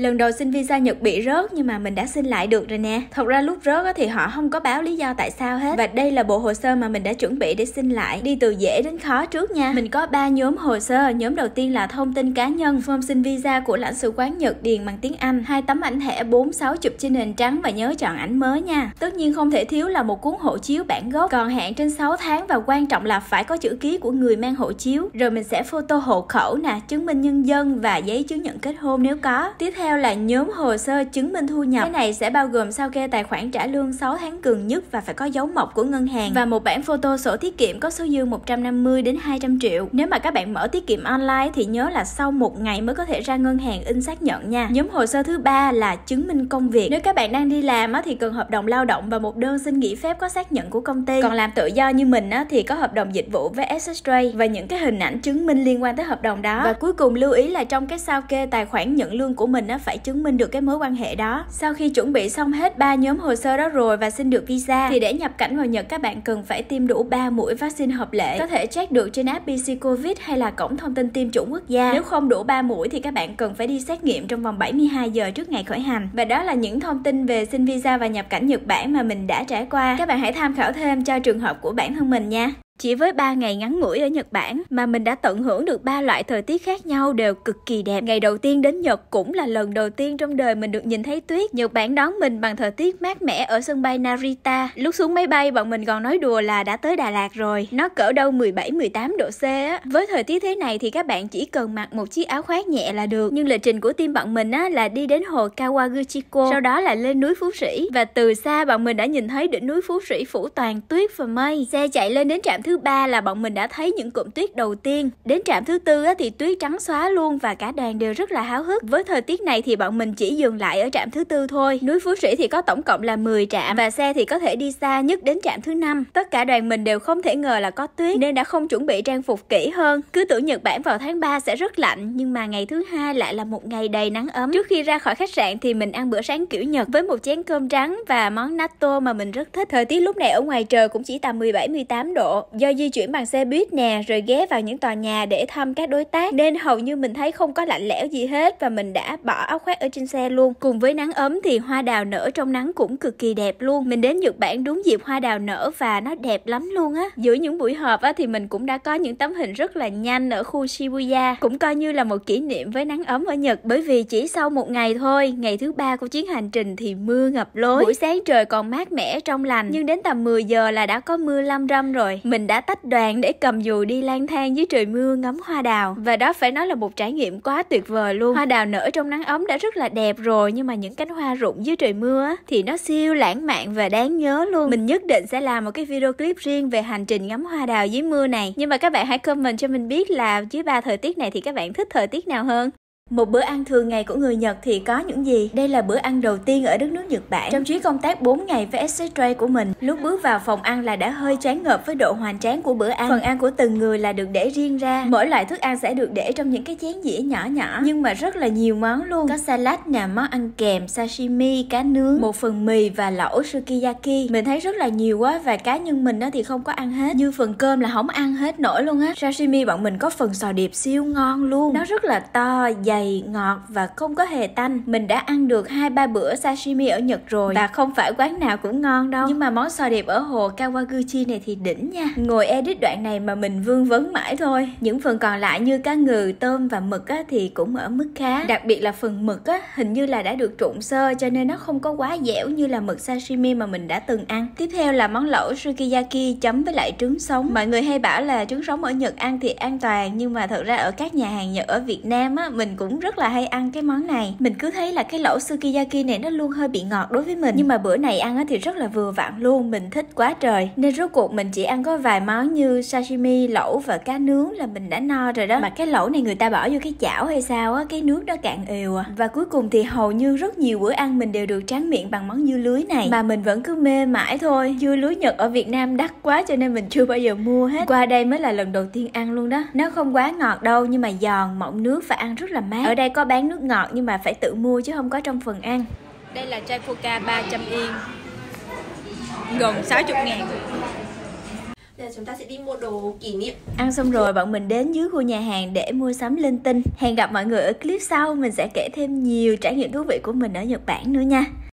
Lần đầu xin visa Nhật bị rớt nhưng mà mình đã xin lại được rồi nè. Thật ra lúc rớt thì họ không có báo lý do tại sao hết. Và đây là bộ hồ sơ mà mình đã chuẩn bị để xin lại, đi từ dễ đến khó trước nha. Mình có 3 nhóm hồ sơ. Nhóm đầu tiên là thông tin cá nhân, form xin visa của lãnh sự quán Nhật điền bằng tiếng Anh, 2 tấm ảnh thẻ 4-6 chụp trên nền trắng và nhớ chọn ảnh mới nha. Tất nhiên không thể thiếu là một cuốn hộ chiếu bản gốc, còn hạn trên 6 tháng và quan trọng là phải có chữ ký của người mang hộ chiếu. Rồi mình sẽ photo hộ khẩu nè, chứng minh nhân dân và giấy chứng nhận kết hôn nếu có. Tiếp theo là nhóm hồ sơ chứng minh thu nhập. Cái này sẽ bao gồm sao kê tài khoản trả lương 6 tháng gần nhất và phải có dấu mộc của ngân hàng và một bản photo sổ tiết kiệm có số dư 150 đến 200 triệu. Nếu mà các bạn mở tiết kiệm online thì nhớ là sau 1 ngày mới có thể ra ngân hàng in xác nhận nha. Nhóm hồ sơ thứ 3 là chứng minh công việc. Nếu các bạn đang đi làm thì cần hợp đồng lao động và một đơn xin nghỉ phép có xác nhận của công ty. Còn làm tự do như mình thì có hợp đồng dịch vụ với Extra và những cái hình ảnh chứng minh liên quan tới hợp đồng đó. Và cuối cùng lưu ý là trong cái sao kê tài khoản nhận lương của mình phải chứng minh được cái mối quan hệ đó. Sau khi chuẩn bị xong hết 3 nhóm hồ sơ đó rồi và xin được visa thì để nhập cảnh vào Nhật các bạn cần phải tiêm đủ 3 mũi vaccine hợp lệ. Có thể check được trên app PC Covid hay là cổng thông tin tiêm chủng quốc gia. Nếu không đủ 3 mũi thì các bạn cần phải đi xét nghiệm trong vòng 72 giờ trước ngày khởi hành. Và đó là những thông tin về xin visa và nhập cảnh Nhật Bản mà mình đã trải qua. Các bạn hãy tham khảo thêm cho trường hợp của bản thân mình nha. Chỉ với 3 ngày ngắn ngủi ở Nhật Bản mà mình đã tận hưởng được 3 loại thời tiết khác nhau đều cực kỳ đẹp. Ngày đầu tiên đến Nhật cũng là lần đầu tiên trong đời mình được nhìn thấy tuyết. Nhật Bản đón mình bằng thời tiết mát mẻ ở sân bay Narita. Lúc xuống máy bay bọn mình còn nói đùa là đã tới Đà Lạt rồi. Nó cỡ đâu 17-18 độ C á. Với thời tiết thế này thì các bạn chỉ cần mặc một chiếc áo khoác nhẹ là được. Nhưng lịch trình của team bọn mình là đi đến hồ Kawaguchiko, sau đó là lên núi Phú Sĩ. Và từ xa bọn mình đã nhìn thấy đỉnh núi Phú Sĩ phủ toàn tuyết và mây. Xe chạy lên đến trạm thứ 3 là bọn mình đã thấy những cụm tuyết đầu tiên. Đến trạm thứ 4 thì tuyết trắng xóa luôn và cả đoàn đều rất là háo hức. Với thời tiết này thì bọn mình chỉ dừng lại ở trạm thứ 4 thôi. Núi Phú Sĩ thì có tổng cộng là 10 trạm và xe thì có thể đi xa nhất đến trạm thứ 5. Tất cả đoàn mình đều không thể ngờ là có tuyết nên đã không chuẩn bị trang phục kỹ hơn. Cứ tưởng Nhật Bản vào tháng 3 sẽ rất lạnh nhưng mà ngày thứ 2 lại là một ngày đầy nắng ấm. Trước khi ra khỏi khách sạn thì mình ăn bữa sáng kiểu Nhật với một chén cơm trắng và món natto mà mình rất thích. Thời tiết lúc này ở ngoài trời cũng chỉ tầm 17-18 độ. Do di chuyển bằng xe buýt nè, rồi ghé vào những tòa nhà để thăm các đối tác nên hầu như mình thấy không có lạnh lẽo gì hết và mình đã bỏ áo khoác ở trên xe luôn. Cùng với nắng ấm thì hoa đào nở trong nắng cũng cực kỳ đẹp luôn. Mình đến Nhật Bản đúng dịp hoa đào nở và nó đẹp lắm luôn á. Giữa những buổi họp thì mình cũng đã có những tấm hình rất là nhanh ở khu Shibuya, cũng coi như là một kỷ niệm với nắng ấm ở Nhật. Bởi vì chỉ sau một ngày thôi, ngày thứ 3 của chuyến hành trình thì mưa ngập lối. Buổi sáng trời còn mát mẻ trong lành nhưng đến tầm 10 giờ là đã có mưa lâm râm rồi. Mình đã tách đoàn để cầm dù đi lang thang dưới trời mưa ngắm hoa đào và đó phải nói là một trải nghiệm quá tuyệt vời luôn. Hoa đào nở trong nắng ấm đã rất là đẹp rồi nhưng mà những cánh hoa rụng dưới trời mưa thì nó siêu lãng mạn và đáng nhớ luôn. Mình nhất định sẽ làm một cái video clip riêng về hành trình ngắm hoa đào dưới mưa này. Nhưng mà các bạn hãy comment cho mình biết là dưới 3 thời tiết này thì các bạn thích thời tiết nào hơn. Một bữa ăn thường ngày của người Nhật thì có những gì? Đây là bữa ăn đầu tiên ở đất nước Nhật Bản trong chuyến công tác 4 ngày với Extra của mình. Lúc bước vào phòng ăn là đã hơi choáng ngợp với độ hoành tráng của bữa ăn. Phần ăn của từng người là được để riêng ra. Mỗi loại thức ăn sẽ được để trong những cái chén dĩa nhỏ nhỏ nhưng mà rất là nhiều món luôn. Có salad nè, món ăn kèm, sashimi, cá nướng, một phần mì và lẩu sukiyaki. Mình thấy rất là nhiều quá và cá nhân mình thì không có ăn hết. Như phần cơm là không ăn hết nổi luôn á. Sashimi bọn mình có phần sò điệp siêu ngon luôn. Nó rất là to, dày, ngọt và không có hề tanh. Mình đã ăn được 2-3 bữa sashimi ở Nhật rồi và không phải quán nào cũng ngon đâu. Nhưng mà món sò điệp ở hồ Kawaguchi này thì đỉnh nha. Ngồi edit đoạn này mà mình vương vấn mãi thôi. Những phần còn lại như cá ngừ, tôm và mực thì cũng ở mức khá. Đặc biệt là phần mực hình như là đã được trụng sơ cho nên nó không có quá dẻo như là mực sashimi mà mình đã từng ăn. Tiếp theo là món lẩu sukiyaki chấm với lại trứng sống. Mọi người hay bảo là trứng sống ở Nhật ăn thì an toàn nhưng mà thật ra ở các nhà hàng Nhật ở Việt Nam mình cũng rất là hay ăn cái món này. Mình cứ thấy là cái lẩu sukiyaki này nó luôn hơi bị ngọt đối với mình. Nhưng mà bữa này ăn thì rất là vừa vặn luôn. Mình thích quá trời. Nên rốt cuộc mình chỉ ăn có vài món như sashimi, lẩu và cá nướng là mình đã no rồi đó. Mà cái lẩu này người ta bỏ vô cái chảo hay sao cái nước nó cạn ều Và cuối cùng thì hầu như rất nhiều bữa ăn mình đều được tráng miệng bằng món dưa lưới này. Mà mình vẫn cứ mê mãi thôi. Dưa lưới Nhật ở Việt Nam đắt quá cho nên mình chưa bao giờ mua hết. Qua đây mới là lần đầu tiên ăn luôn đó. Nó không quá ngọt đâu nhưng mà giòn, mọng nước và ăn rất là mát. Ở đây có bán nước ngọt nhưng mà phải tự mua chứ không có trong phần ăn. Đây là chai Coca 300 Yên, gần 60.000. Bây giờ chúng ta sẽ đi mua đồ kỷ niệm. Ăn xong rồi bọn mình đến dưới khu nhà hàng để mua sắm linh tinh. Hẹn gặp mọi người ở clip sau, mình sẽ kể thêm nhiều trải nghiệm thú vị của mình ở Nhật Bản nữa nha.